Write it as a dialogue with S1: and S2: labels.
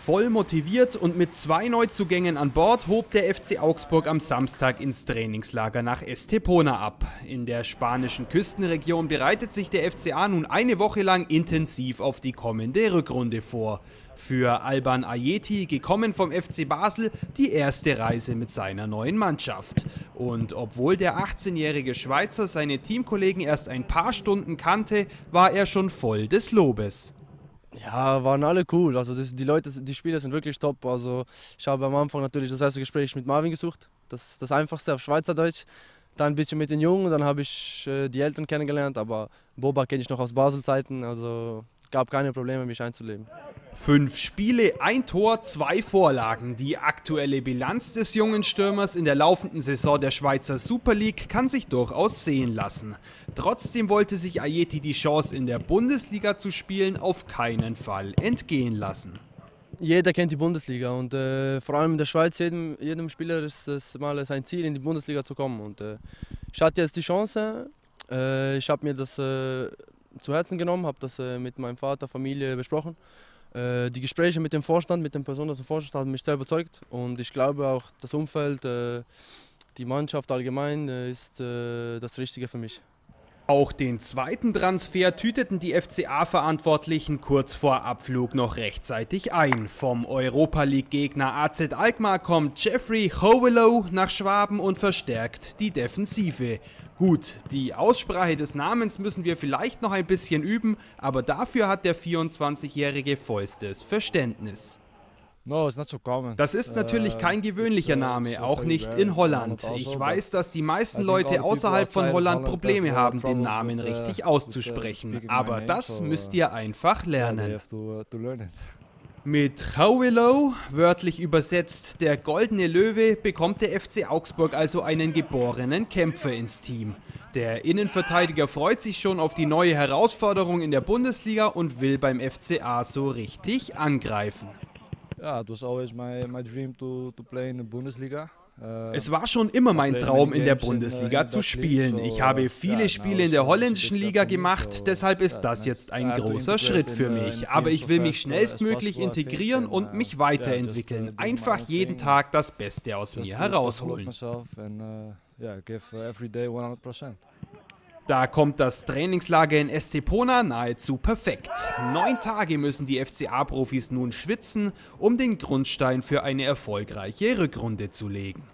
S1: Voll motiviert und mit 2 Neuzugängen an Bord hob der FC Augsburg am Samstag ins Trainingslager nach Estepona ab. In der spanischen Küstenregion bereitet sich der FCA nun eine Woche lang intensiv auf die kommende Rückrunde vor. Für Alban Ajeti, gekommen vom FC Basel, die erste Reise mit seiner neuen Mannschaft. Und obwohl der 18-jährige Schweizer seine Teamkollegen erst ein paar Stunden kannte, war er schon voll des Lobes.
S2: Ja, waren alle cool. Also die Spieler sind wirklich top. Also ich habe am Anfang natürlich das erste Gespräch mit Marvin gesucht. Das Einfachste auf Schweizerdeutsch. Dann ein bisschen mit den Jungen, dann habe ich die Eltern kennengelernt. Aber Boba kenne ich noch aus Basel-Zeiten. Also gab keine Probleme, mich einzuleben.
S1: 5 Spiele, 1 Tor, 2 Vorlagen. Die aktuelle Bilanz des jungen Stürmers in der laufenden Saison der Schweizer Super League kann sich durchaus sehen lassen. Trotzdem wollte sich Ajeti die Chance, in der Bundesliga zu spielen, auf keinen Fall entgehen lassen.
S2: Jeder kennt die Bundesliga und vor allem in der Schweiz, jedem Spieler ist es mal sein Ziel, in die Bundesliga zu kommen. Und ich hatte jetzt die Chance, ich habe mir das zu Herzen genommen, habe das mit meinem Vater, Familie besprochen. Die Gespräche mit dem Vorstand, mit den Personen aus dem Vorstand haben mich sehr überzeugt und ich glaube auch das Umfeld, die Mannschaft allgemein ist das Richtige für mich.
S1: Auch den zweiten Transfer tüteten die FCA-Verantwortlichen kurz vor Abflug noch rechtzeitig ein. Vom Europa-League-Gegner AZ Alkmaar kommt Jeffrey Hovelow nach Schwaben und verstärkt die Defensive. Gut, die Aussprache des Namens müssen wir vielleicht noch ein bisschen üben, aber dafür hat der 24-Jährige vollstes Verständnis. Das ist natürlich kein gewöhnlicher Name, auch nicht in Holland. Ich weiß, dass die meisten Leute außerhalb von Holland Probleme haben, den Namen richtig auszusprechen, aber das müsst ihr einfach lernen. Mit Hovelow, wörtlich übersetzt der goldene Löwe, bekommt der FC Augsburg also einen geborenen Kämpfer ins Team. Der Innenverteidiger freut sich schon auf die neue Herausforderung in der Bundesliga und will beim FCA so richtig angreifen.
S3: It was always my dream to play in the Bundesliga.
S1: Es war schon immer mein Traum, in der Bundesliga zu spielen. Ich habe viele Spiele in der holländischen Liga gemacht, deshalb ist das jetzt ein großer Schritt für mich. Aber ich will mich schnellstmöglich integrieren und mich weiterentwickeln. Einfach jeden Tag das Beste aus mir herausholen. Da kommt das Trainingslager in Estepona nahezu perfekt. 9 Tage müssen die FCA-Profis nun schwitzen, um den Grundstein für eine erfolgreiche Rückrunde zu legen.